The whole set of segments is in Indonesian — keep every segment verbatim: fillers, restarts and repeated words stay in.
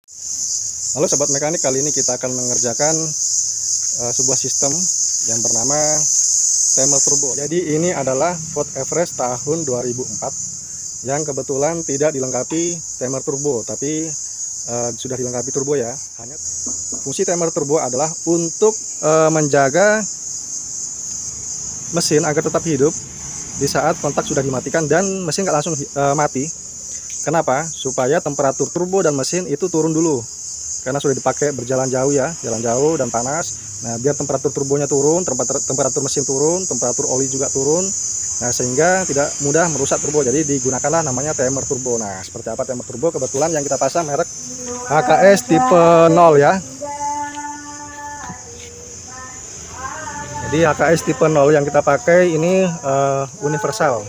Halo sobat mekanik, kali ini kita akan mengerjakan uh, sebuah sistem yang bernama timer turbo. Jadi ini adalah Ford Everest tahun dua ribu empat yang kebetulan tidak dilengkapi timer turbo, tapi uh, sudah dilengkapi turbo ya. Hanya fungsi timer turbo adalah untuk uh, menjaga mesin agar tetap hidup di saat kontak sudah dimatikan dan mesin nggak langsung uh, mati. Kenapa? Supaya temperatur turbo dan mesin itu turun dulu. Karena sudah dipakai berjalan jauh ya, jalan jauh dan panas. Nah, biar temperatur turbonya turun, temperatur mesin turun, temperatur oli juga turun. Nah, sehingga tidak mudah merusak turbo. Jadi digunakanlah namanya timer turbo. Nah, seperti apa timer turbo? Kebetulan yang kita pasang merek H K S tipe nol ya. Jadi H K S tipe nol yang kita pakai ini uh, universal.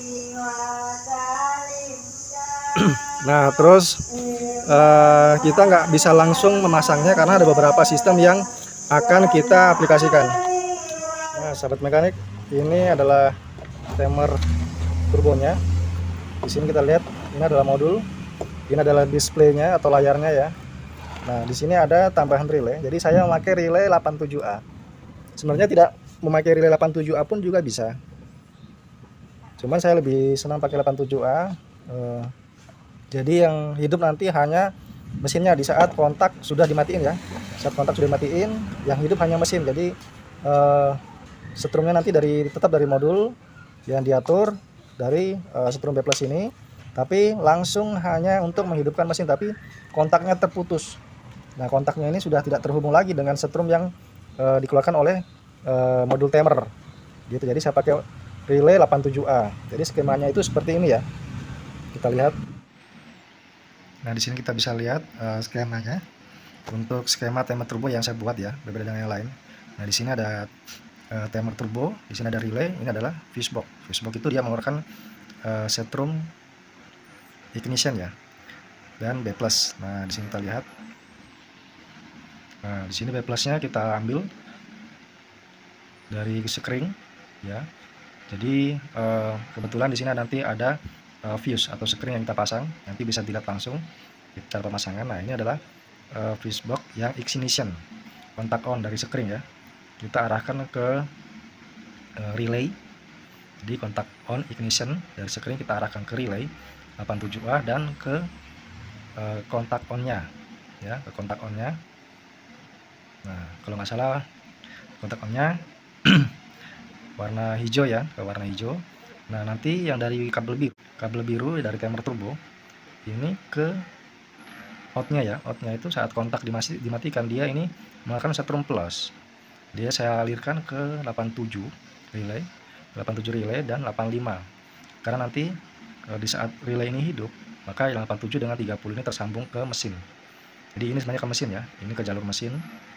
Nah, terus Uh, kita nggak bisa langsung memasangnya karena ada beberapa sistem yang akan kita aplikasikan. Nah, sahabat mekanik, ini adalah timer turbonya. Di sini kita lihat, ini adalah modul, ini adalah displaynya atau layarnya ya. Nah, di sini ada tambahan relay. Jadi saya memakai relay delapan puluh tujuh A. Sebenarnya tidak memakai relay delapan puluh tujuh A pun juga bisa. Cuman saya lebih senang pakai delapan puluh tujuh A. Uh, Jadi yang hidup nanti hanya mesinnya di saat kontak sudah dimatiin ya. Saat kontak sudah dimatiin, yang hidup hanya mesin. Jadi uh, setrumnya nanti dari tetap dari modul yang diatur dari uh, setrum B plus ini, tapi langsung hanya untuk menghidupkan mesin, tapi kontaknya terputus. Nah, kontaknya ini sudah tidak terhubung lagi dengan setrum yang uh, dikeluarkan oleh uh, modul timer. Gitu. Jadi saya pakai relay delapan puluh tujuh A. Jadi skemanya itu seperti ini ya. Kita lihat. Nah, di sini kita bisa lihat uh, skemanya untuk skema timer turbo yang saya buat ya, berbeda dengan yang lain. Nah, di sini ada uh, timer turbo, di sini ada relay, ini adalah fuse box. Fuse box itu dia mengeluarkan uh, setrum ignition ya, dan B plus. Nah, di sini kita lihat. Nah, di sini B plusnya kita ambil dari sekring ya. Jadi uh, kebetulan di sini nanti ada fuse atau sekring yang kita pasang, nanti bisa dilihat langsung kita pemasangan. Nah, ini adalah uh, fuse box yang ignition, kontak on dari sekring ya, kita arahkan ke uh, relay. Jadi kontak on ignition dari sekring kita arahkan ke relay delapan puluh tujuh A dan ke uh, kontak onnya ya, ke kontak onnya. Nah, kalau nggak salah kontak onnya warna hijau ya, ke warna hijau. Nah, nanti yang dari kabel biru, kabel biru dari timer turbo ini ke outnya ya. Outnya itu saat kontak dimatikan dia ini mengeluarkan setrum plus. Dia saya alirkan ke delapan puluh tujuh relay, delapan puluh tujuh relay dan delapan puluh lima. Karena nanti di saat relay ini hidup, maka yang delapan puluh tujuh dengan tiga puluh ini tersambung ke mesin. Jadi ini sebenarnya ke mesin ya. Ini ke jalur mesin.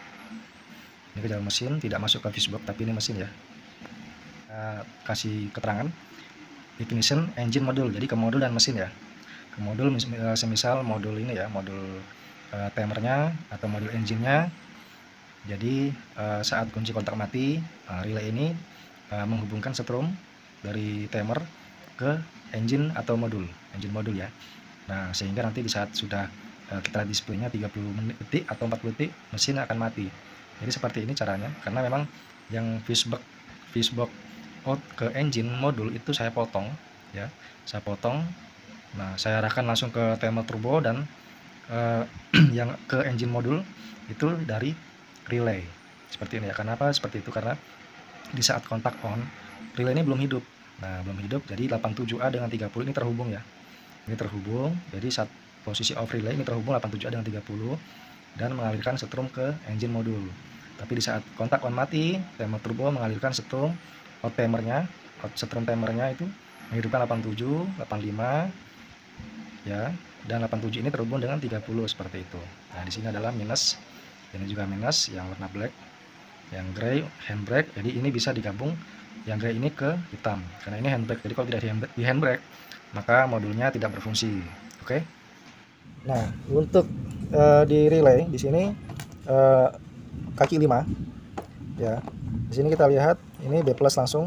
Ini ke jalur mesin, tidak masuk ke fuse box, tapi ini mesin ya. Kita kasih keterangan ignition engine module, jadi ke modul dan mesin ya. Ke modul semisal modul ini ya, modul uh, timernya atau modul engine-nya. Jadi uh, saat kunci kontak mati, uh, relay ini uh, menghubungkan setrum dari timer ke engine atau modul, engine modul ya. Nah, sehingga nanti di saat sudah uh, kita displaynya tiga puluh detik atau empat puluh detik, mesin akan mati. Jadi seperti ini caranya, karena memang yang fuse box fuse box out ke engine modul itu saya potong ya, saya potong. Nah, saya arahkan langsung ke timer turbo dan uh, yang ke engine modul itu dari relay seperti ini ya. Kenapa seperti itu? Karena di saat kontak on relay ini belum hidup. Nah, belum hidup, jadi delapan puluh tujuh A dengan tiga puluh ini terhubung ya, ini terhubung. Jadi saat posisi off relay ini terhubung delapan puluh tujuh A dengan tiga puluh dan mengalirkan setrum ke engine modul. Tapi di saat kontak on mati, timer turbo mengalirkan setrum out timernya, out setrum timernya itu menghidupkan delapan puluh tujuh, delapan puluh lima ya, dan delapan puluh tujuh ini terhubung dengan tiga puluh seperti itu. Nah, di sini adalah minus, ini juga minus yang warna black, yang gray handbrake. Jadi ini bisa digabung yang gray ini ke hitam karena ini handbrake. Jadi kalau tidak di handbrake maka modulnya tidak berfungsi. Oke. Nah, untuk uh, di relay di sini uh, kaki lima ya. Di sini kita lihat ini B plus langsung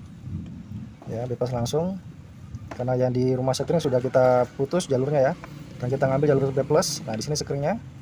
ya, B plus langsung karena yang di rumah sekring sudah kita putus jalurnya ya, dan kita ngambil jalur B plus. Nah, di sini sekringnya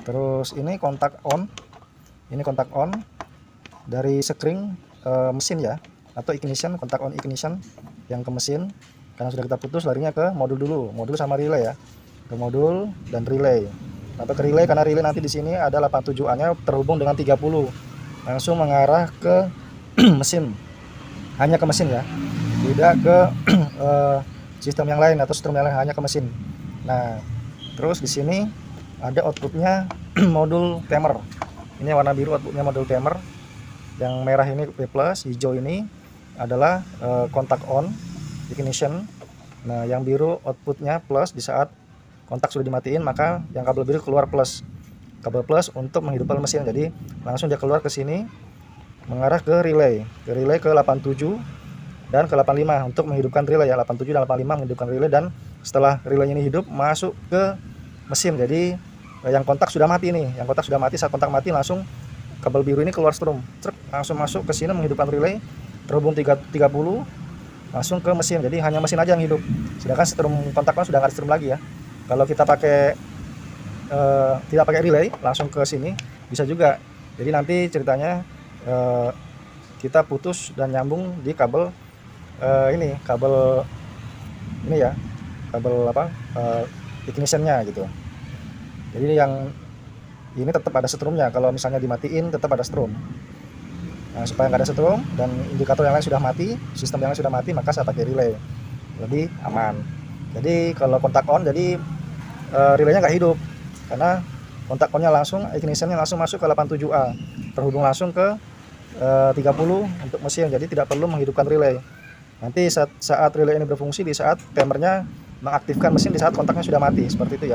Terus ini kontak on, ini kontak on dari sekring uh, mesin ya, atau ignition, kontak on ignition yang ke mesin. Karena sudah kita putus, larinya ke modul dulu, modul sama relay ya, ke modul dan relay. Sampai ke relay, karena relay nanti di sini ada delapan puluh tujuh A nya terhubung dengan tiga puluh, langsung mengarah ke mesin, hanya ke mesin ya, tidak ke uh, sistem yang lain atau sistem yang lain, hanya ke mesin. Nah, terus di sini ada outputnya modul timer. Ini warna biru outputnya modul timer. Yang merah ini P plus, hijau ini adalah uh, kontak on ignition. Nah, yang biru outputnya plus, di saat kontak sudah dimatiin maka yang kabel biru keluar plus. Kabel plus untuk menghidupkan mesin. Jadi langsung dia keluar ke sini mengarah ke relay, ke relay ke delapan puluh tujuh dan ke delapan puluh lima untuk menghidupkan relay ya, delapan puluh tujuh dan delapan puluh lima menghidupkan relay, dan setelah relay ini hidup masuk ke mesin. Jadi yang kontak sudah mati nih, yang kontak sudah mati, saat kontak mati langsung kabel biru ini keluar strom, langsung masuk ke sini menghidupkan relay, terhubung tiga puluh, langsung ke mesin. Jadi hanya mesin aja yang hidup, sedangkan strom kontak kan sudah nggak ada strom lagi ya. Kalau kita pakai uh, tidak pakai relay langsung ke sini bisa juga. Jadi nanti ceritanya uh, kita putus dan nyambung di kabel uh, ini, kabel ini ya, kabel apa uh, ignitionnya gitu. Jadi yang ini tetap ada stromnya, kalau misalnya dimatiin tetap ada strom. Nah, supaya nggak ada strom dan indikator yang lain sudah mati, sistem yang lain sudah mati, maka saya pakai relay, lebih aman. Jadi kalau kontak on, jadi uh, relaynya nggak hidup, karena kontak onnya langsung, ignitionnya langsung masuk ke delapan puluh tujuh A, terhubung langsung ke uh, tiga puluh untuk mesin. Jadi tidak perlu menghidupkan relay. Nanti saat, saat relay ini berfungsi, di saat timernya mengaktifkan mesin, di saat kontaknya sudah mati, seperti itu ya.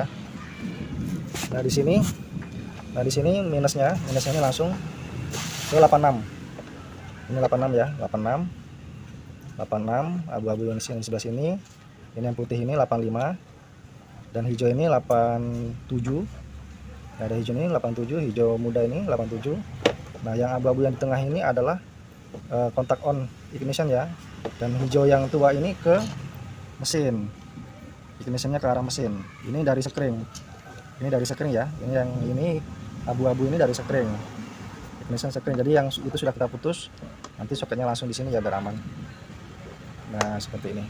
Nah di sini, nah di sini minusnya, minusnya ini langsung ke delapan puluh enam. Ini delapan puluh enam ya, delapan puluh enam, delapan puluh enam, abu-abu yang di sebelah sini. Ini yang putih ini delapan puluh lima, dan hijau ini delapan puluh tujuh. Nah, ada hijau ini delapan puluh tujuh, hijau muda ini delapan puluh tujuh. Nah, yang abu-abu yang di tengah ini adalah uh, kontak on ignition ya, dan hijau yang tua ini ke mesin, ignitionnya ke arah mesin. Ini dari sekring, ini dari sekring ya. Ini yang ini abu-abu ini dari sekring, ignition sekring. Jadi yang itu sudah kita putus, nanti soketnya langsung di sini ya biar aman. Nah seperti ini.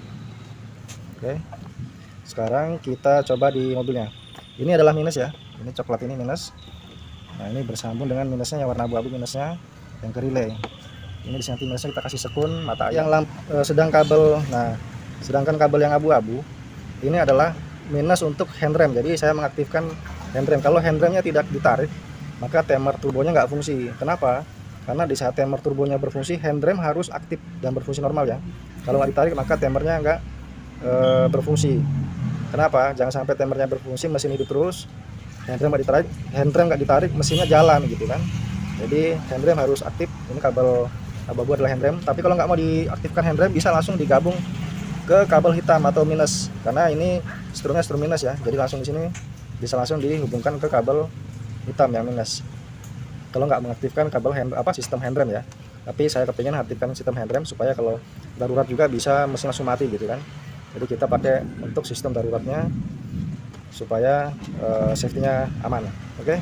Oke, sekarang kita coba di mobilnya. Ini adalah minus ya, ini coklat ini minus. Nah ini bersambung dengan minusnya yang warna abu-abu, minusnya yang ke relay. Ini di sini minusnya kita kasih sekun mata yang lamp, eh, sedang kabel. Nah sedangkan kabel yang abu-abu ini adalah minus untuk handrem. Jadi saya mengaktifkan handrem. Kalau handremnya tidak ditarik, maka timer turbonya nggak fungsi. Kenapa? Karena di saat timer turbonya berfungsi, handrem harus aktif dan berfungsi normal ya. Kalau nggak ditarik, maka timernya nggak e, berfungsi. Kenapa? Jangan sampai timernya berfungsi, mesin hidup terus, handrem nggak ditarik, handrem nggak ditarik, mesinnya jalan gitu kan. Jadi handrem harus aktif. Ini kabel abu-abu adalah handrem. Tapi kalau nggak mau diaktifkan handrem, bisa langsung digabung ke kabel hitam atau minus, karena ini strumnya strum minus ya. Jadi langsung di sini bisa langsung dihubungkan ke kabel hitam yang minus. Kalau nggak mengaktifkan kabel hand, apa sistem handrem ya. Tapi saya kepingin aktifkan sistem handrem supaya kalau darurat juga bisa mesin langsung mati gitu kan. Jadi kita pakai untuk sistem daruratnya supaya uh, safety-nya aman. Oke. Okay?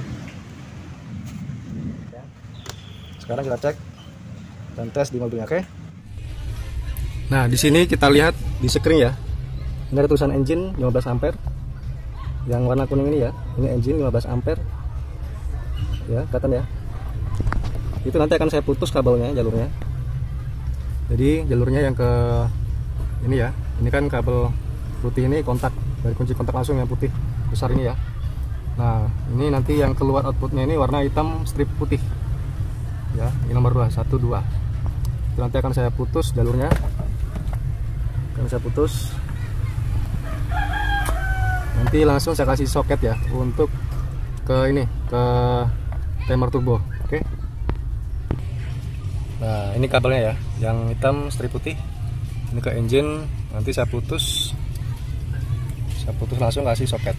Sekarang kita cek dan tes di mobilnya, oke? Okay? Nah, di sini kita lihat di sekring ya. Ini ada tulisan engine lima belas ampere. Yang warna kuning ini ya. Ini engine lima belas ampere. Ya, kelihatan ya. Itu nanti akan saya putus kabelnya, jalurnya. Jadi jalurnya yang ke ini ya. Ini kan kabel putih ini kontak dari kunci kontak langsung yang putih besar ini ya. Nah, ini nanti yang keluar outputnya ini warna hitam strip putih. Ya, ini nomor dua, satu, dua. Itu nanti akan saya putus jalurnya. Akan saya putus. Nanti langsung saya kasih soket ya untuk ke ini, ke timer turbo. Oke. Nah, ini kabelnya ya, yang hitam strip putih. Ini ke engine, nanti saya putus. Saya putus langsung kasih soket.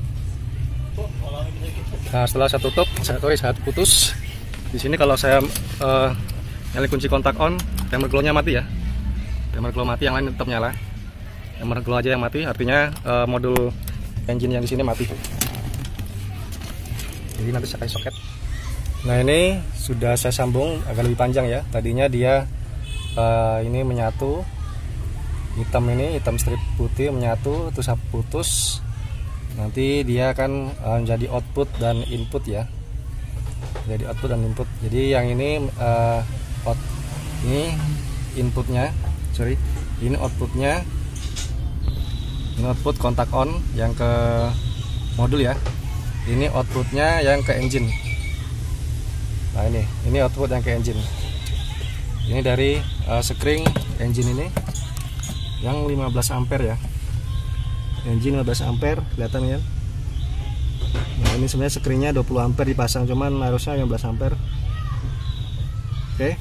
Nah, setelah saya tutup, saya tulis saya putus. Di sini kalau saya uh, nyalain kunci kontak on, timer glow-nya mati ya. Timer glow mati, yang lain tetap nyala. Timer glow aja yang mati, artinya uh, modul engine yang di sini mati. Jadi nanti saya kasih soket. Nah ini sudah saya sambung agak lebih panjang ya. Tadinya dia uh, ini menyatu, hitam ini hitam strip putih menyatu terus putus. Nanti dia akan uh, menjadi output dan input ya. Jadi output dan input. Jadi yang ini uh, out, ini inputnya, sorry, ini outputnya. Ini output kontak on yang ke modul ya. Ini outputnya yang ke engine. Nah ini, ini output yang ke engine. Ini dari uh, screen engine ini yang lima belas ampere ya. Engine lima belas ampere, kelihatan ya. Nah ini sebenarnya screennya dua puluh ampere dipasang, cuman harusnya lima belas ampere. Oke.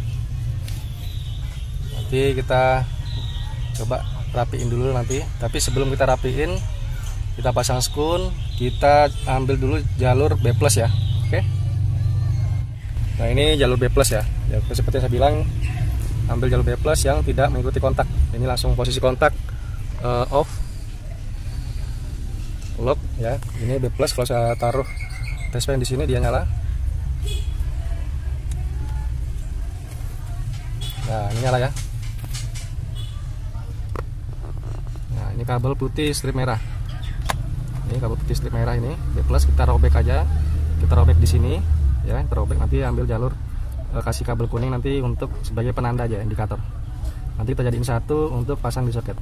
Nanti kita coba rapiin dulu nanti. Tapi sebelum kita rapiin, kita pasang skun, kita ambil dulu jalur B plus ya. Oke. Nah ini jalur B plus ya. Ya seperti yang saya bilang, ambil jalur B plus yang tidak mengikuti kontak. Ini langsung posisi kontak uh, off, lock ya. Ini B plus, kalau saya taruh touchpen di sini dia nyala. Nah ini nyala ya. Nah ini kabel putih strip merah. Ini kabel putih strip merah ini B plus, kita robek aja. Kita robek di sini ya, kita robek, nanti ambil jalur e, kasih kabel kuning nanti untuk sebagai penanda aja, indikator. Nanti kita jadiin satu untuk pasang di soket.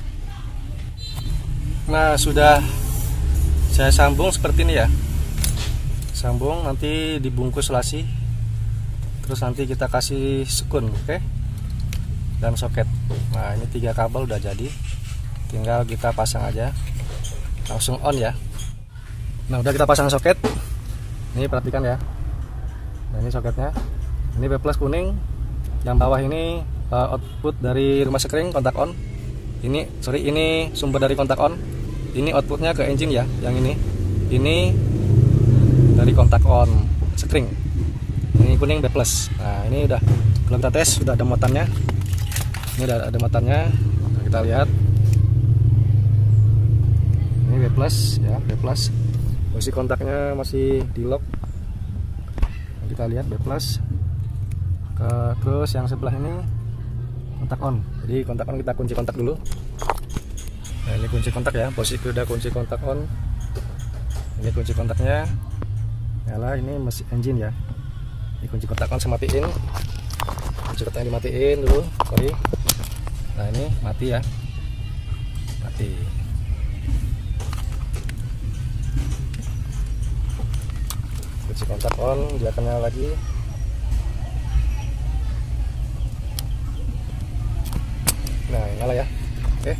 Nah sudah saya sambung seperti ini ya. Sambung, nanti dibungkus lasi. Terus nanti kita kasih skun, oke? Okay? Dan soket. Nah ini tiga kabel udah jadi, tinggal kita pasang aja, langsung on ya. Nah udah kita pasang soket. Ini perhatikan ya. Nah ini soketnya. Ini B plus kuning. Yang bawah ini uh, output dari rumah screen kontak on. Ini sorry ini sumber dari kontak on. Ini outputnya ke engine ya. Yang ini. Ini dari kontak on screen. Ini kuning B plus. Nah ini udah. Kalau kita tes sudah ada muatannya. Ini udah ada muatannya. Nah, kita lihat. Ini B plus ya, B plus. Posisi kontaknya masih di lock. Kita lihat B plus. Ke, terus yang sebelah ini kontak on. Jadi kontak on kita kunci kontak dulu. Nah, ini kunci kontak ya. Posisi udah kunci kontak on. Ini kunci kontaknya nyala. Ini mesin engine ya. Ini kunci kontak on saya matiin. Kunci kontaknya dimatiin dulu. Sorry. Nah ini mati ya. Mati. Kunci kontak on, dia akan nyala lagi. Nah nyala ya. Oke.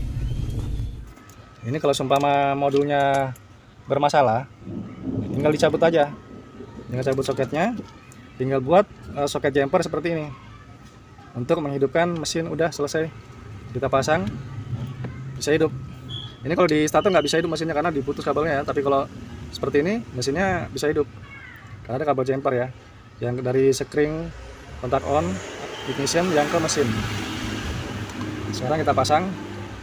Ini kalau seumpama modulnya bermasalah, tinggal dicabut aja. Tinggal cabut soketnya, tinggal buat uh, soket jumper seperti ini. Untuk menghidupkan mesin udah selesai. Kita pasang, bisa hidup. Ini kalau di starter nggak bisa hidup mesinnya karena diputus kabelnya ya. Tapi kalau seperti ini mesinnya bisa hidup karena ada kabel jumper ya, yang dari screen kontak on ignition yang ke mesin. Sekarang kita pasang.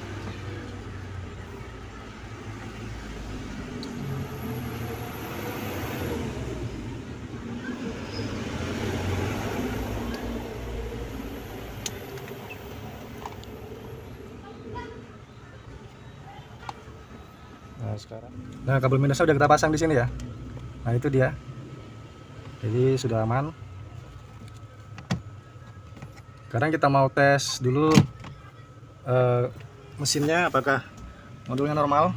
Nah sekarang, nah kabel minusnya udah kita pasang di sini ya. Nah itu dia. Jadi sudah aman. Sekarang kita mau tes dulu uh, mesinnya apakah modulnya normal.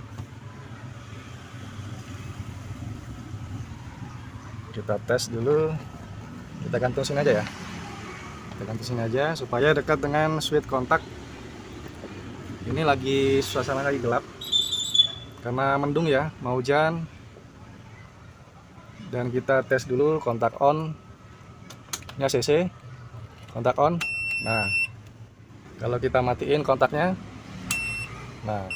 Kita tes dulu. Kita gantung sini aja ya. Kita gantung sini aja supaya dekat dengan switch kontak. Ini lagi suasana lagi gelap karena mendung ya, mau hujan. Dan kita tes dulu kontak on nya C C, kontak on. Nah kalau kita matiin kontaknya, nah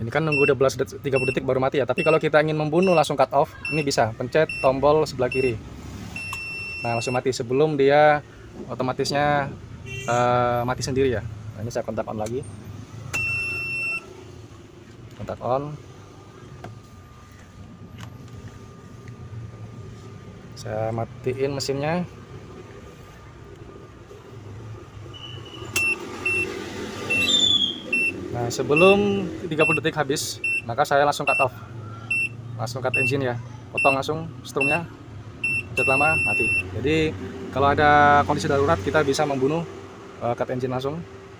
Ini kan nunggu dua belas detik, tiga puluh detik baru mati ya. Tapi kalau kita ingin membunuh langsung cut off, ini bisa pencet tombol sebelah kiri. Nah, langsung mati sebelum dia otomatisnya uh, mati sendiri ya. Nah, ini saya kontak on lagi. Kontak on. Saya matiin mesinnya. Nah, sebelum tiga puluh detik habis, maka saya langsung cut off. Langsung cut engine ya. Potong langsung strumnya. Pencet lama, mati. Jadi, kalau ada kondisi darurat, kita bisa membunuh uh, cut engine langsung.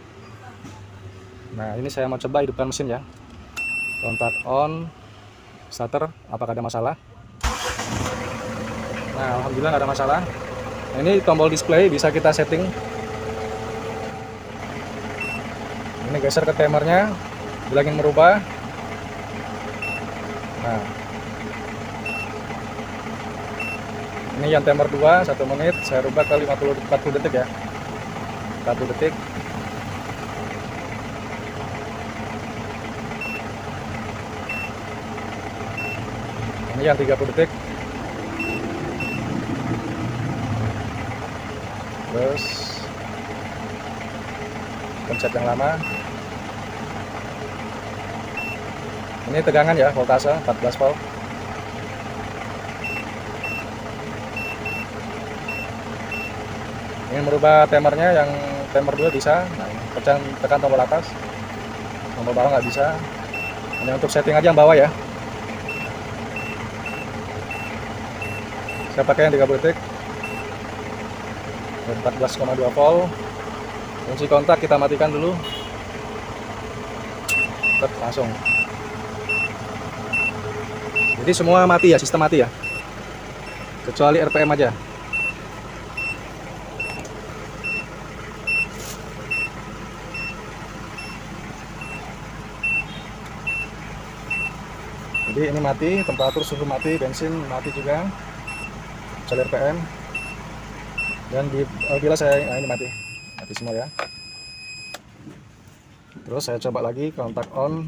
Nah, ini saya mau coba hidupkan mesin ya. Kontak on, starter, apakah ada masalah? Nah, alhamdulillah nggak ada masalah. Nah, ini tombol display bisa kita setting. Ini geser ke timernya, bila ingin merubah. Nah, ini yang timer dua, satu menit, saya rubah ke lima puluh, empat puluh detik ya. empat puluh detik. Ini yang tiga puluh detik. Terus pencet yang lama. Ini tegangan ya, voltase empat belas volt. Ini merubah timernya, yang timer dua bisa. Nah, tekan, tekan tombol atas, tombol bawah nggak bisa. Ini untuk setting aja yang bawah ya. Saya pakai yang tiga puluh detik, empat belas koma dua volt. Fungsi kontak kita matikan dulu. Tet, langsung. Jadi semua mati ya, sistem mati ya. Kecuali R P M aja. Jadi ini mati, temperatur suhu mati, bensin mati juga. Kecuali R P M. Dan di bila saya, nah ini mati. Mati semua ya. Terus saya coba lagi kontak on.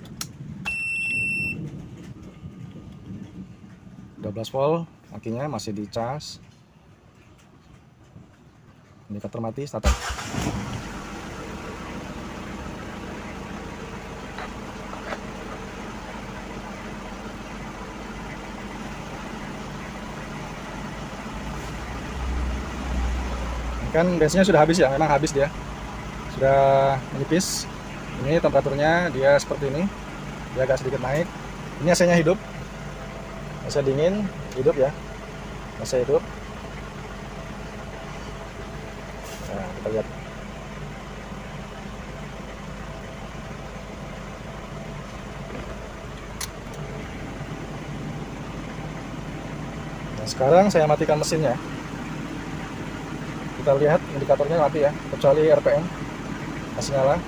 dua belas volt, akinya masih di cas. Indikator mati, starter. Kan bensinnya sudah habis ya, memang habis dia. Sudah menipis. Ini temperaturnya dia seperti ini. Dia agak sedikit naik. Ini A C-nya hidup. A C dingin, hidup ya. A C hidup. Nah, kita lihat. Nah, sekarang saya matikan mesinnya. Kita lihat indikatornya mati ya, kecuali R P M masih nyala.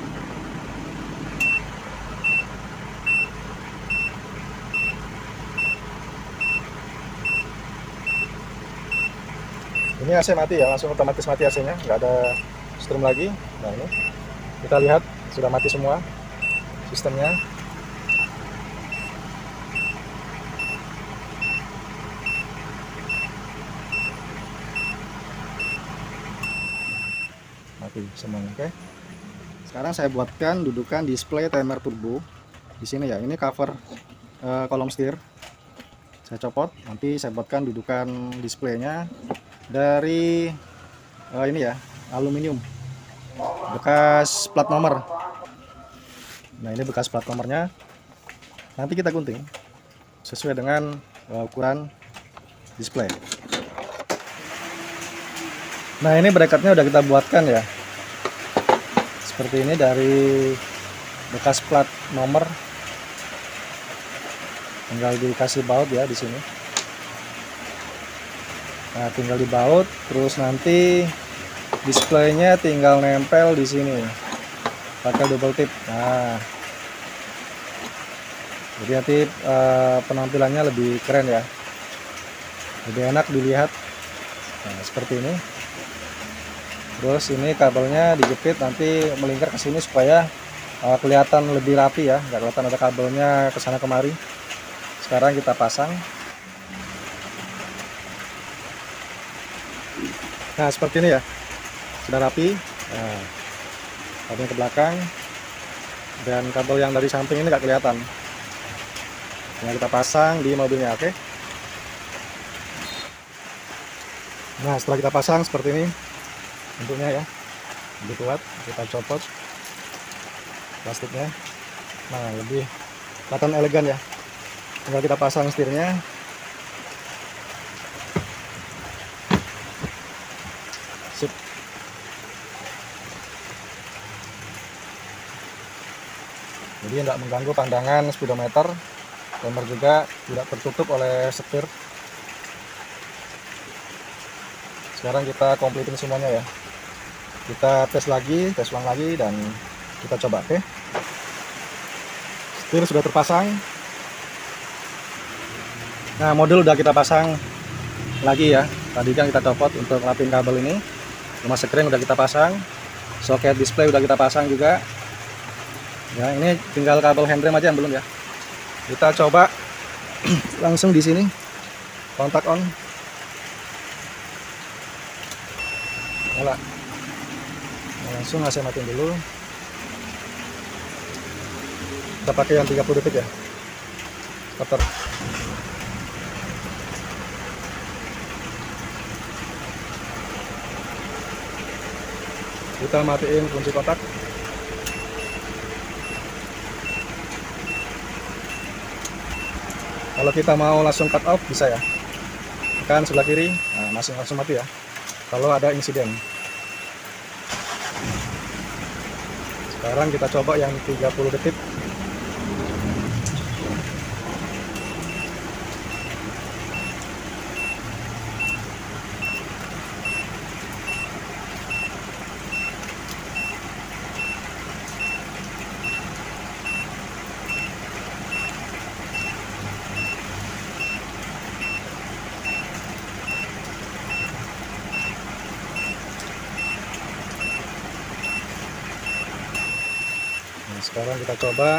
Ini A C mati ya, langsung otomatis mati A C-nya, nggak ada strum lagi. Nah ini kita lihat sudah mati semua sistemnya. Mati semuanya, oke. Sekarang saya buatkan dudukan display timer turbo di sini ya. Ini cover uh, kolom setir. Saya copot, nanti saya buatkan dudukan displaynya dari uh, ini ya, aluminium bekas plat nomor. Nah ini bekas plat nomornya, nanti kita gunting sesuai dengan uh, ukuran display. Nah ini bracketnya udah kita buatkan ya, seperti ini dari bekas plat nomor. Tinggal dikasih baut ya di sini. Nah tinggal dibaut, terus nanti displaynya tinggal nempel di sini pakai double tip. Nah jadi nanti uh, penampilannya lebih keren ya, lebih enak dilihat. Nah seperti ini. Terus ini kabelnya dijepit nanti melingkar ke sini supaya uh, kelihatan lebih rapi ya, nggak kelihatan ada kabelnya ke sana kemari. Sekarang kita pasang. Nah, seperti ini ya, sudah rapi. Nah, kabel ke belakang dan kabel yang dari samping ini nggak kelihatan. Nah, kita pasang di mobilnya, oke. Nah, setelah kita pasang seperti ini bentuknya ya, lebih kuat. Kita copot plastiknya. Nah, lebih kelihatan elegan ya. Tinggal kita pasang setirnya. Sip. Jadi tidak mengganggu pandangan speedometer. Timer juga tidak tertutup oleh setir. Sekarang kita kompletin semuanya ya. Kita tes lagi, tes ulang lagi, dan kita coba, oke. Setir sudah terpasang. Nah, modul udah kita pasang lagi ya. Tadi kan kita copot untuk lapin kabel ini. Rumah screen udah kita pasang. Soket display udah kita pasang juga. Ya, ini tinggal kabel handrem aja yang belum ya. Kita coba langsung di sini. Kontak on. Nyala. Nah, langsung saya matiin dulu. Kita pakai yang tiga puluh detik ya. Starter. Kita matiin kunci kontak. Kalau kita mau langsung cut off bisa ya. Tekan sebelah kiri, nah, masih langsung mati ya. Kalau ada insiden. Sekarang kita coba yang tiga puluh detik. Nah, sekarang kita coba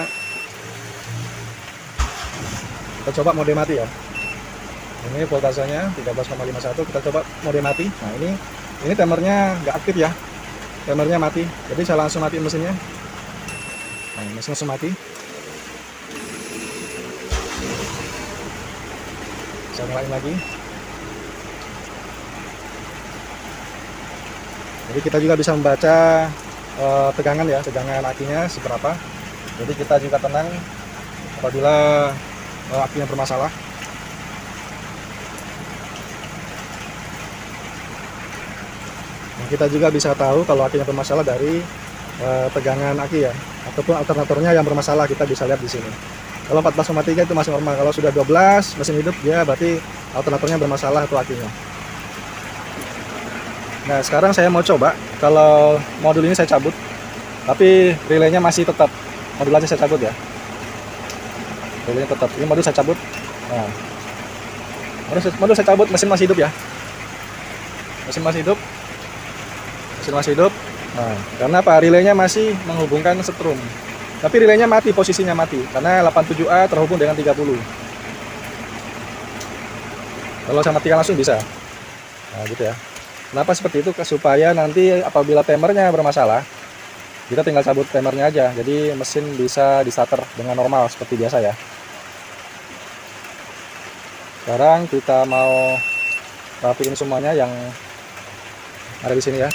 kita coba mode mati ya. Ini voltasenya tiga belas koma lima satu. Kita coba mode mati. Nah, ini ini timernya nggak aktif ya, timernya mati, jadi saya langsung matiin mesinnya. Nah, mesin langsung mati. Saya nyalain lagi. Jadi kita juga bisa membaca Uh, tegangan ya, tegangan akinya seberapa. Jadi kita juga tenang apabila uh, akinya bermasalah. Nah, kita juga bisa tahu kalau akinya bermasalah dari uh, tegangan aki ya, ataupun alternatornya yang bermasalah. Kita bisa lihat di sini. Kalau empat belas koma tiga itu masih normal. Kalau sudah dua belas mesin hidup, ya berarti alternatornya bermasalah atau akinya. Nah, sekarang saya mau coba kalau modul ini saya cabut, tapi relaynya masih tetap. Modul aja saya cabut ya. Relaynya tetap. Ini modul saya cabut. Nah, modul, modul saya cabut, mesin masih hidup ya. Mesin masih hidup. Mesin masih hidup. Nah, karena apa? Relaynya masih menghubungkan setrum. Tapi relaynya mati, posisinya mati. Karena delapan puluh tujuh A terhubung dengan tiga puluh. Kalau saya matikan langsung bisa. Nah, gitu ya. Kenapa seperti itu? Supaya nanti apabila timernya bermasalah, kita tinggal cabut timernya aja. Jadi mesin bisa di starter dengan normal seperti biasa ya. Sekarang kita mau rapiin semuanya yang ada di sini ya.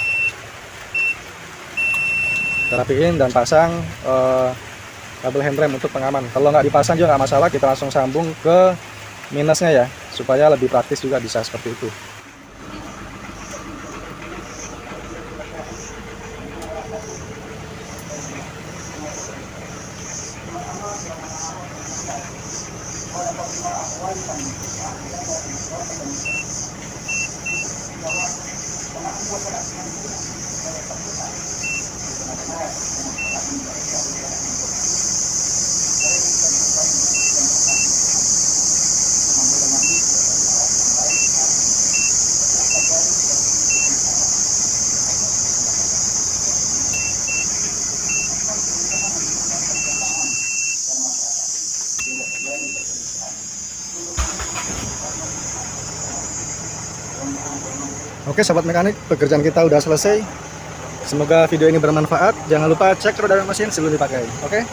Kita rapiin dan pasang eh, kabel handrem untuk pengaman. Kalau nggak dipasang juga nggak masalah, kita langsung sambung ke minusnya ya, supaya lebih praktis juga bisa seperti itu. Oke sobat mekanik, pekerjaan kita udah selesai. Semoga video ini bermanfaat. Jangan lupa cek roda mesin sebelum dipakai. Oke.